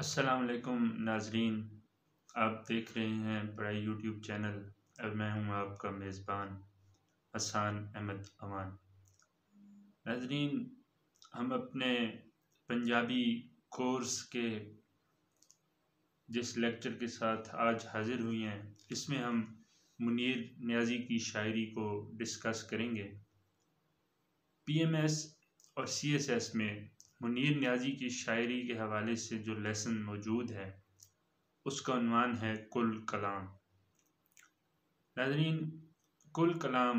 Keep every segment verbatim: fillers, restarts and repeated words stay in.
अस्सलाम वालेकुम नाजरीन। आप देख रहे हैं पढ़ाई यूट्यूब चैनल और मैं हूं आपका मेज़बान हसन अहमद अमान। नाजरीन, हम अपने पंजाबी कोर्स के जिस लेक्चर के साथ आज हाजिर हुए हैं, इसमें हम मुनीर नियाज़ी की शायरी को डिस्कस करेंगे। पीएमएस और सीएसएस में मुनीर नियाज़ी की शायरी के हवाले से जो लेसन मौजूद है उसका उन्वान है कुल कलाम। नाज़रीन, कुल कलाम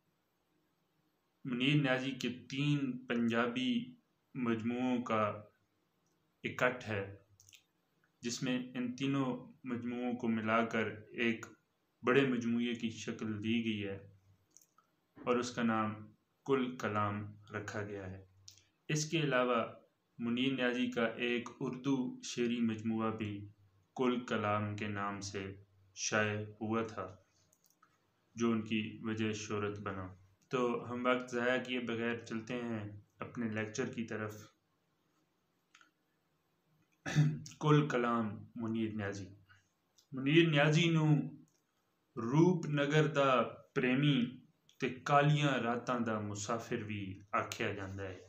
मुनीर नियाज़ी के तीन पंजाबी मजमुओं का इकट्ठ है, जिसमें इन तीनों मजमुओं को मिलाकर एक बड़े मजमूए की शक्ल दी गई है और उसका नाम कुल कलाम रखा गया है। इसके अलावा मुनीर नियाज़ी का एक उर्दू शेरी मजमुआ भी कुल कलाम के नाम से शाये हुआ था, जो उनकी वजह शोहरत बना। तो हम वक्त ज़ाया किए बगैर चलते हैं अपने लेक्चर की तरफ। कुल कलाम मुनीर नियाज़ी। मुनीर नियाज़ी नूं रूपनगर दा प्रेमी ते कालियां रातां दा मुसाफिर भी आख्या जाता है।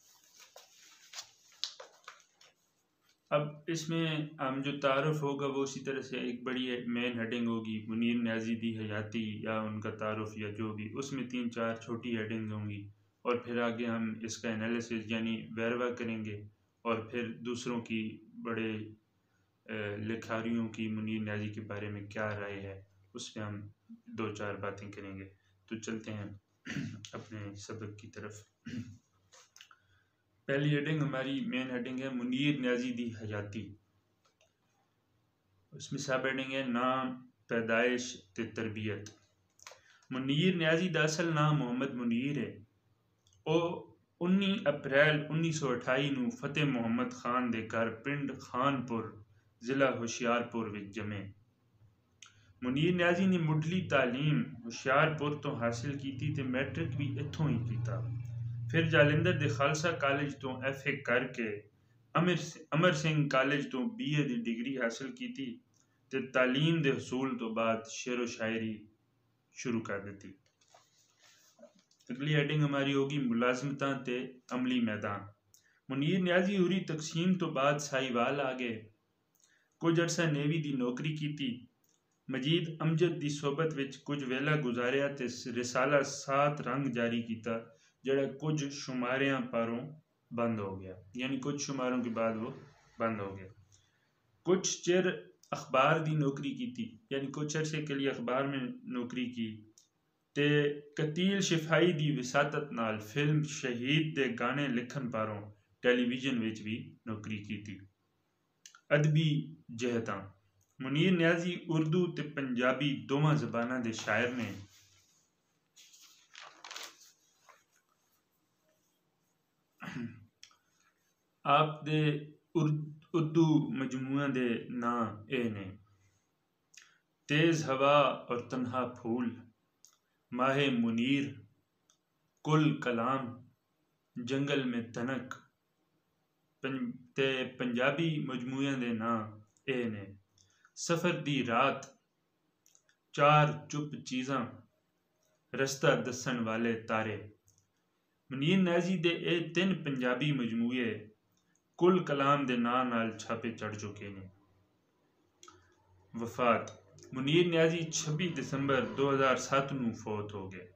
अब इसमें हम जो तारुफ होगा वो उसी तरह से एक बड़ी मेन हेडिंग होगी, मुनीर नियाज़ी दी हयाती या उनका तारुफ या जो भी, उसमें तीन चार छोटी हेडिंग होंगी और फिर आगे हम इसका एनालिसिस यानी वेरवा करेंगे और फिर दूसरों की बड़े लिखारियों की मुनीर नियाज़ी के बारे में क्या राय है उस पर हम दो चार बातें करेंगे। तो चलते हैं अपने सबक की तरफ। पहली हेडिंग हमारी मेन हेडिंग है मुनीर नियाज़ी दी हयाती। उसमें सब हेडिंग है नाम, पैदाइश ते तरबियत। मुनीर नियाज़ी दा असल नाम मोहम्मद मुनीर है। ओ उन्नीस अप्रैल उन्नीस सौ अठाई नूं फतेह मोहम्मद खान दे घर पिंड खानपुर जिला हुशियारपुर विच जमे। मुनीर नियाज़ी ने मुढ़ली तालीम हुशियारपुर तो हासिल की ते मैट्रिक भी इत्थों ही कीता। फिर जालंधर दे खालसा कॉलेज तो एफ ए करके अमर अमर सिंह कॉलेज तो बी ए दी डिग्री हासिल की ते तालीम दे हसूल तो बाद शेर व शायरी शुरू कर दी। अगली हेडिंग हमारी होगी मुलाजमतां ते अमली मैदान। मुनीर नियाज़ी हुरी तकसीम तो बाद साहिवाल आ गए। कुछ अरसा नेवी दी नौकरी की। मजीद अमजद दी सोबत विच कुछ वेला गुजारिया ते रिसाला सात रंग जारी किया, जड़ा कुछ शुमारियां पारों बंद हो गया, यानी कुछ शुमारों के बाद वो बंद हो गया। कुछ चिर अखबार दी नौकरी की थी, यानी कुछ अरसे के लिए अखबार में नौकरी की ते कतील शिफाई दी विसातत नाल फिल्म शहीद दे गाने लिखन पारों टेलीविजन विच भी नौकरी की थी। अदबी जहतां मुनीर नियाज़ी उर्दू ते पंजाबी दोवां ज़बानां दे शायर ने। आप दे उर्दू मजमुआ दे ना ए ने तेज हवा और तन्हा फूल, माहे मुनीर, कुल कलाम, जंगल में तनक। ते पंजाबी मजमुआ दे ना ए ने सफर दी रात, चार चुप चीज़ां, रस्ता दसन वाले तारे। मुनीर नियाज़ी दे ए तीन पंजाबी मजमुए कुल कलाम दे नां नाल छापे चढ़ चुके ने। वफात मुनीर नियाज़ी छब्बीस दिसंबर दो हज़ार सात नूं फौत हो गए।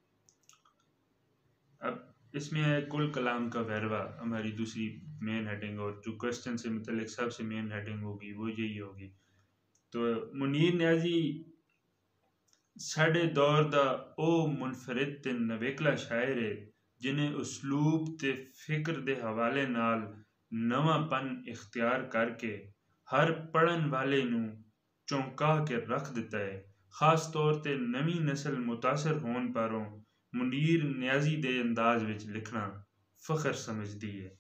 अब इसमें है कुल कलाम का वेरवा, हमारी दूसरी मेन हेडिंग, और जो क्वेश्चन से मुतल्लिक सबसे मेन हेडिंग होगी वो यही होगी। तो मुनीर नियाज़ी साढ़े दौर दा ओ मुनफरिद ते नवेकला शायर है जिन्हें उसलूब ते फिक्र दे हवाले नाल नवापन इख्तियार करके हर पढ़न वाले नूं चौंका के रख दिता है। खास तौर ते नवी नस्ल मुतासर होन पारों मुनीर नियाज़ी दे अंदाज विच लिखना फखर समझदी है।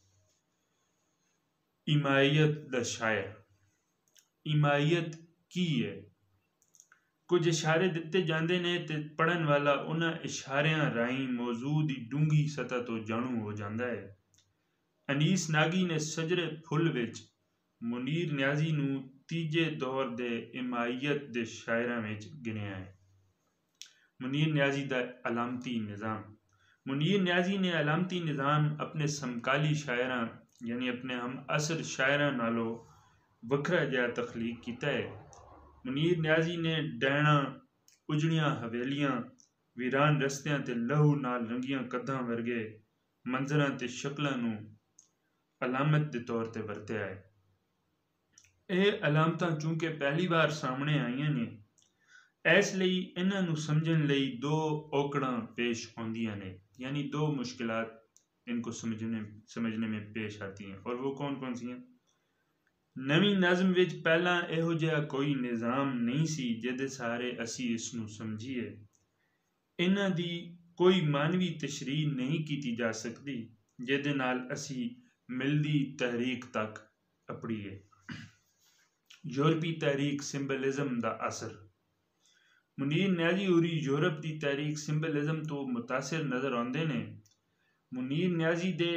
इमायत दा शायर। इमायत की है? कुछ इशारे दिते जाते ने ते पढ़न वाला उन्हां इशारियां राहीं मौजू दी डूंगी सतह तो जाणू हो जाता है। अनीस नागी ने सजरे फुल विच मुनीर न्याजी नूं तीजे दौर दे इमायत दे शायरां विच गिनिया है। मुनीर न्याजी दा अलामती निज़ाम। मुनीर न्याजी ने अलामती निज़ाम अपने समकाली शायरां यानी अपने हम असर शायरां नालों वखरा जिहा तख्लीक कीता है। मुनीर न्याजी ने डैणा, उजड़ियां हवेलियां, वीरान रस्तियां ते लहू नाल रंगियां कद्दां वर्गे मंजरां ते शक्लां नूं अलामत दे तौर ते वरतिया है। ਇਹ ਅਲਾਮਤਾਂ ਚूंकि ਪਹਿਲੀ ਵਾਰ ਸਾਹਮਣੇ ਆਈਆਂ ਨੇ, ਇਸ ਲਈ ਇਹਨਾਂ ਨੂੰ ਸਮਝਣ ਲਈ दो औकड़ां पेश आउंदियां ने, यानी दो मुश्किलात इनको समझने समझने में पेश आती हैं। और वो कौन कौन सी हैं? नवीं नज़म विच पहला इहो जिहा कोई निज़ाम नहीं सी जिहदे सहारे असी इस नूं समझीए। इन्हां दी कोई मानवी तशरीह नहीं की जा सकती जिहदे नाल असी मिलदी तहरीक तक अपड़ीए। यूरोपी तहरीक सिंबलिज्म दा असर। मुनीर न्याजी होरी यूरोप की तहरीक सिंबलिज्म तो मुतासिर नज़र आउंदे ने। मुनीर न्याजी दे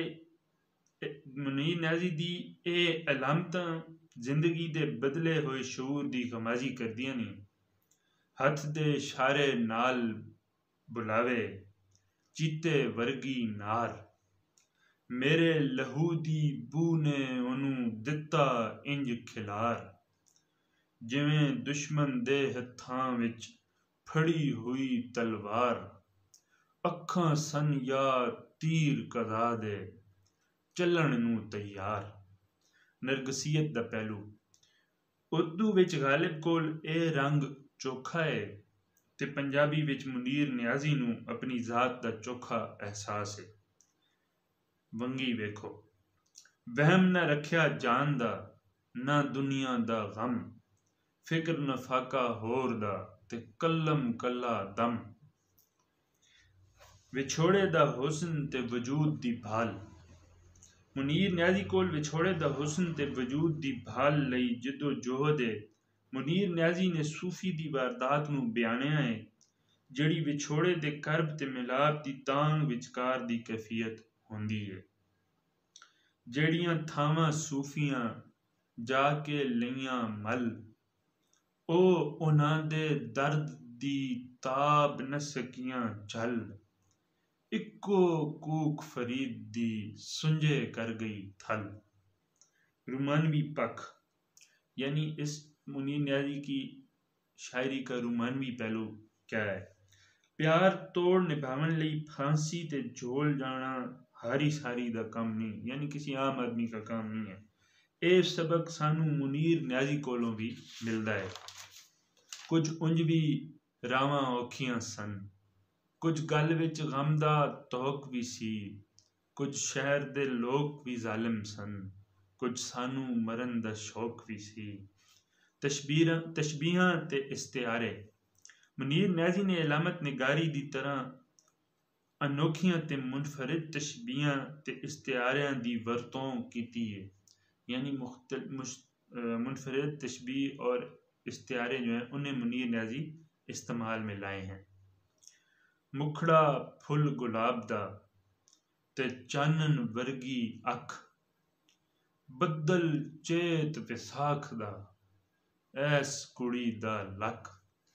मुनीर न्याजी दी एह अलामतां जिंदगी दे बदले हुए शूर दी गमाजी करदियां ने। हथ दे इशारे नाल बुलावे, चीते वर्गी नार, मेरे लहू दी बू ने ओनू दिता इंज खिलार, जिवें दुश्मन दे हत्थां विच फड़ी हुई तलवार, अखां सन या तीर कदा दे चलण नूं तैयार। नरगसीयत दा पहलू। उर्दू विच गालिब कोल एह रंग चोखा है ते पंजाबी विच मुनीर न्याजी नूं अपनी जात दा चोखा एहसास है। वंगी वेखो, वहम न रखिया जान दा, ना दुनिया दा गम, फिक्र न फाका होर दा ते कलम कला दम, विछोड़े दा हुस्न ते वजूद दी भाल। मुनीर न्याजी कोल विछोड़े दा हुस्न ते वजूद दी भाल लई जिद्दो जोहद है। मुनीर न्याजी ने सूफी दी वारदात नूं बयानिया है, जिहड़ी विछोड़े दे करब ते मिलाप दी तांग विचकार दी कैफियत होंदी है। ਜਿਹੜੀਆਂ ਥਾਵਾਂ ਸੂਫੀਆਂ ਜਾ ਕੇ ਲਈਆਂ ਮਲ, ਉਹ ਉਹਨਾਂ ਦੇ ਦਰਦ ਦੀ ਤਾਬ ਨ ਸਕੀਆਂ ਝੱਲ, ਇੱਕੋ ਕੂਕ फरीद दी सुंजे कर गई थल। रुमानवी पख, यानी इस मुनीर न्याजी की शायरी का रुमानवी पहलू क्या है? प्यार तोड़ निभावन लई फांसी ते झोल जाना हारी सारी दा काम नहीं, यानी किसी आम आदमी का काम नहीं है। ਇਹ सबक सानू मुनीर न्याजी कोलों भी मिलता है। कुछ उंज भी रावां औखियां सन, कुछ गल विच गम दा तौक भी सी, कुछ शहर दे लोग भी जालिम सन, कुछ सानू मरन दा शौक भी सी। तशबीहां तशबीहां ते इस्तिआरे। मुनीर न्याजी ने अलामत निगारी दी तरह अनोखियां ते मुनफरिद तशबीहां ते इस्तिआरियां दी वरतों कीती है, यानी मुनफरिद तशबीह और इस्तिआरे जो हैं उन्हें मुनीर न्याजी इस्तेमाल में लाए हैं। मुखड़ा फुल गुलाब दा ते चानन वर्गी अख, बदल चेत विसाख दा ऐस कुड़ी दा लख।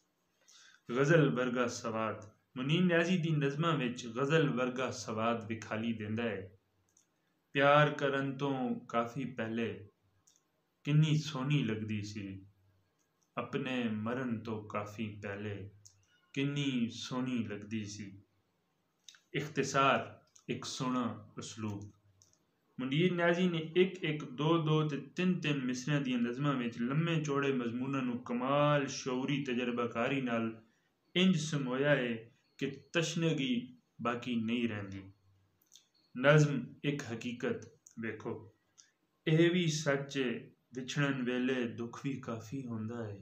गज़ल वर्गा सवाद। मुनीर न्याजी दी नज़मां विच गज़ल वर्गा सवाद विखाली देंदा है। प्यार करन तो काफ़ी पहले किन्नी सोहनी लगदी सी, अपने मरन तो काफ़ी पहले किन्नी सोहनी लगदी सी। इख्तिसार, एक सोहना उसलूब। मुनीर न्याजी ने एक एक दो दो ते तिन तिन मिसरियां दियां नज़मां विच लम्मे चौड़े मजमूनां नूं कमाल शौरी तजर्बाकारी नाल इंज समोया है कि तशनगी बाकी नहीं रहिंदी। नज़म एक हकीकत वेखो, यह भी सच है विछड़न वेले दुख भी काफ़ी होंदा है।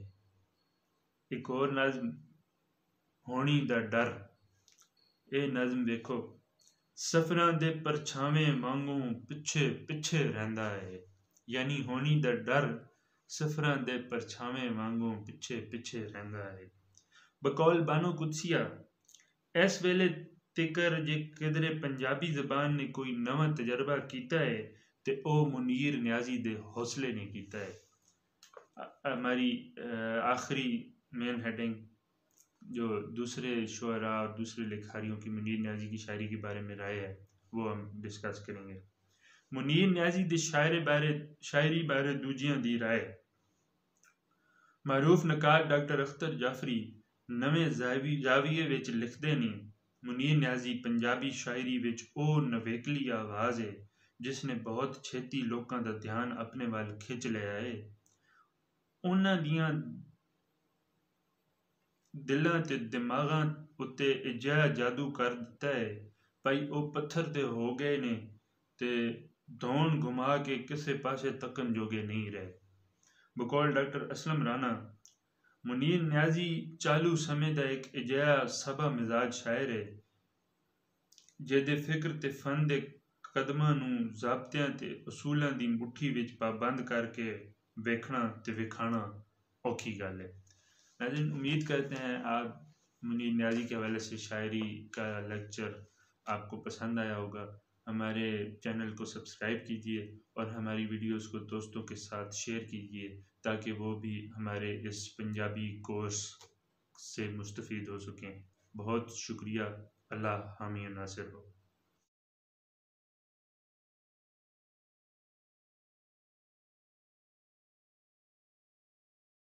एक और नज़म होनी दा डर। ਇਹ ਨਜ਼ਮ ਵੇਖੋ, ਸਫਰਾਂ ਦੇ ਪਰਛਾਵੇਂ ਵਾਂਗੂ ਪਿੱਛੇ ਪਿੱਛੇ ਰਹਿੰਦਾ ਹੈ, ਯਾਨੀ ਹੋਣੀ ਦਾ ਡਰ ਸਫਰਾਂ ਦੇ ਪਰਛਾਵੇਂ ਵਾਂਗੂ ਪਿੱਛੇ ਪਿੱਛੇ ਰਹਿੰਦਾ ਹੈ। ਬਕੌਲ ਬਾਨੋ ਕੁਦਸੀਆ, ਇਸ ਵੇਲੇ ਤਿਕਰ ਜੇ ਕਿਧਰੇ ਪੰਜਾਬੀ ਜ਼ਬਾਨ ਨੇ ਕੋਈ ਨਵਾਂ ਤਜਰਬਾ ਕੀਤਾ ਹੈ ते ओ मुनीर न्याजी दे हौसले ने कीता है। हमारी आखिरी मेन हेडिंग जो दूसरे शुअरा और दूसरे लिखारियों की मुनीर न्याजी की शायरी के बारे में राय है वो हम डिस्कस करेंगे। मुनीर न्याजी दे शायरे बारे शायरी बारे दूजियां दी राय। मारूफ नकार डॉक्टर अख्तर जाफरी नवे जाविये विच लिखदे ने, मुनीर न्याजी पंजाबी शायरी विच ओ नवेकली आवाज़ है जिसने बहुत छेती लोकां दा ध्यान अपने वाल खिंच लिया है। उन्हां दियां दिलां ते दिमागां उत्ते इजिहा जादू कर दिता है भाई ओ पत्थर ते हो गए ने ते धौन घुमा के किसे पासे तकन जोगे नहीं रहे। बकौल डॉक्टर असलम राणा, मुनीर न्याजी चालू समय दा एक इजिहा सबा मिजाज शायर है जेदे फिक्र ते फन दे कदमां नूं ज़ाब्तियां ते उसूलां दी मुट्ठी विच पाबंद करके वेखना ते विखाना औखी गल है। नाज़रीन, उम्मीद करते हैं आप मुनीर न्याजी के हवाले से शायरी का लेक्चर आपको पसंद आया होगा। हमारे चैनल को सब्सक्राइब कीजिए और हमारी वीडियोस को दोस्तों के साथ शेयर कीजिए ताकि वो भी हमारे इस पंजाबी कोर्स से मुस्तफ़ीद हो सकें। बहुत शुक्रिया। अल्लाह हामी नासिर हो।